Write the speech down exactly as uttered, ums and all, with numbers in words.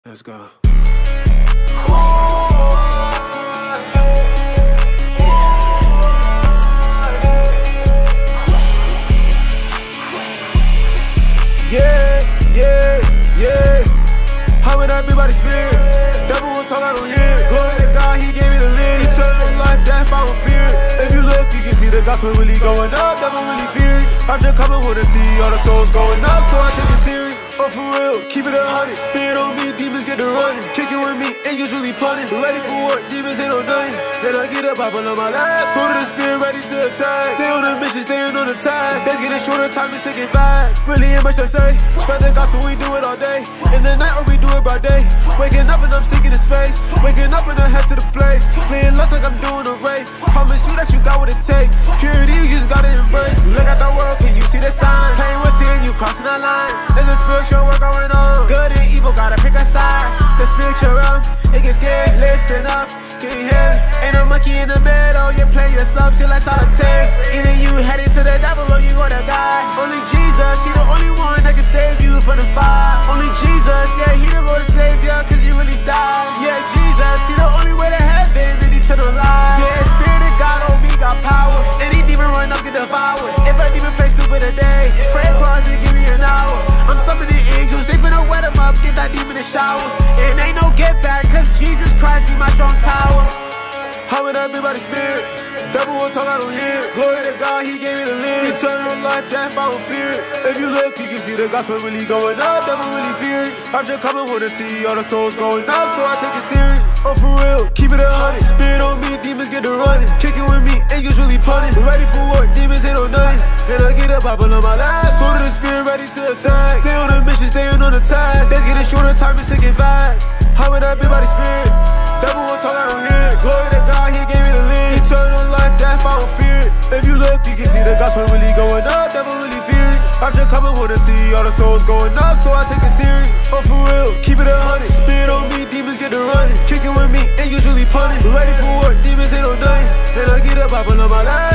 Let's go. Yeah, yeah, yeah. How would I be by the spirit? Devil won't talk, I don't hear it. Glory to God, he gave me the lid. Eternal life, death, I don't fear it. If you look, you can see the gospel really going up. Devil really fears. I'm just coming wanna see all the souls going up, so I take it serious. Oh, for real, keep it a hundred. Spirit on me, demons get to running. Kicking with me, angels really punting. Ready for war, demons ain't no nothing. Then I get up, I pull on my lap. Sword of the spirit, ready to attack. Stay on the mission, staying on the task. Days getting shorter, time is ticking fast. Really ain't much to say. Spread the gospel, we do it all day. In the night, or we do it by day. Waking up and I'm sinking in space. Waking up and I head to the place. Playing lost like I'm doing a race. Promise you that you got what it takes. Purity, you just gotta embrace. Look at the world, can you see the sign? Playing with sin, you crossing the line. There's a spiritual work going on. Good and evil, gotta pick a side. The spiritual realm, it gets scared. Listen up, can you hear me? Ain't no monkey in the middle, you play yourself, shit like solitaire. Either you headed to the devil or you gonna die. Only Jesus, he the only one that can save you from the fire. Only Jesus, yeah, he the Lord and Savior, cause you really died. Yeah, Jesus, he the only way to heaven and eternal life. Yeah, Spirit of God on me got power. Any demon run up, get devoured. If a demon play stupid a day, pray closet, give me an hour. I'm summoning angels, they finna wet them up, get that demon a shower. And ain't no get back, cause Jesus Christ be my strong tower. How would I be by the Spirit? Devil won't talk, I don't hear it. Glory to God, he gave me the lid. Eternal life, death, I don't fear it. If you look, you can see the gospel really going up. Devil really fears. I'm just coming wanna see all the souls going up, so I take it serious. Oh, for real, keep it a hundred. Spirit on me, demons get to running. Kicking with me, angels really punting. Ready for war, demons ain't no nothing. And I get up, I pull on my lap. Sword of the spirit, ready to attack. Stay on the mission, staying on the task. Days getting shorter, time is ticking fast. How would I be by the Spirit? Devil won't talk, I don't hear it. Glory to God, he gave me the lid. Eternal life, death, I don't fear it. If you look, you can see the gospel really going up. Devil really fears. I'm just coming wanna see all the souls going up, so I take it serious. Oh, for real, keep it a hundred. Spirit on me, demons get to running. Kicking with me, angels really punting. Ready for war, demons ain't no nothing. And I get up, I pull on my lap.